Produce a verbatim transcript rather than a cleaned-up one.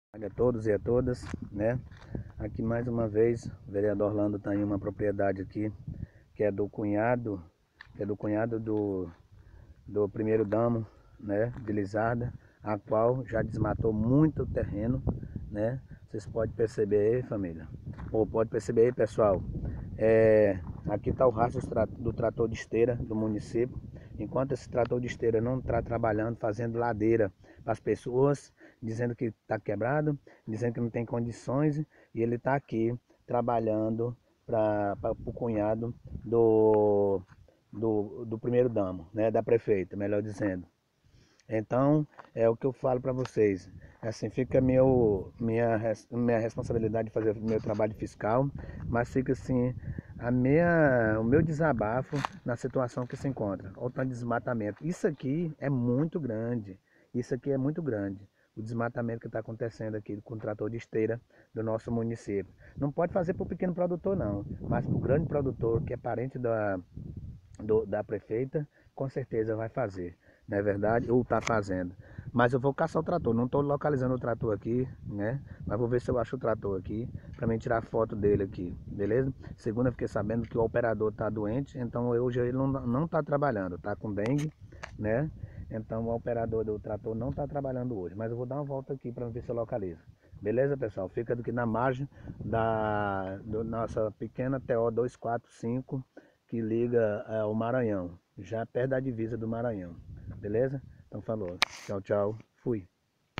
A todos e a todas, né? Aqui mais uma vez, o vereador Orlando está em uma propriedade aqui, que é do cunhado, que é do cunhado do, do primeiro damo, né? De Lizarda, a qual já desmatou muito terreno, né? Vocês podem perceber aí, família, ou pode perceber aí, pessoal, é, aqui está o rastro do trator de esteira do município. Enquanto esse trator de esteira não está trabalhando, fazendo ladeira para as pessoas, dizendo que está quebrado, dizendo que não tem condições, e ele está aqui trabalhando para o cunhado do, do, do primeiro damo, né, da prefeita, melhor dizendo. Então, é o que eu falo para vocês. Assim, fica meu, minha, minha responsabilidade de fazer o meu trabalho fiscal, mas fica assim, a minha, o meu desabafo na situação que se encontra. Olha o tanto de desmatamento. Isso aqui é muito grande. Isso aqui é muito grande. O desmatamento que está acontecendo aqui com o trator de esteira do nosso município. Não pode fazer para o pequeno produtor, não, mas para o grande produtor, que é parente da, do, da prefeita, com certeza vai fazer, não é verdade? Ou está fazendo. Mas eu vou caçar o trator, não estou localizando o trator aqui, né? Mas vou ver se eu acho o trator aqui, para mim tirar foto dele aqui, beleza? Segunda, eu fiquei sabendo que o operador está doente, então hoje ele não, não tá trabalhando, tá com dengue, né? Então o operador do trator não está trabalhando hoje, mas eu vou dar uma volta aqui para ver se eu localizo. Beleza, pessoal? Fica aqui na margem da do nossa pequena T O duzentos e quarenta e cinco, que liga ao Maranhão, já perto da divisa do Maranhão. Beleza? Então falou. Tchau, tchau. Fui.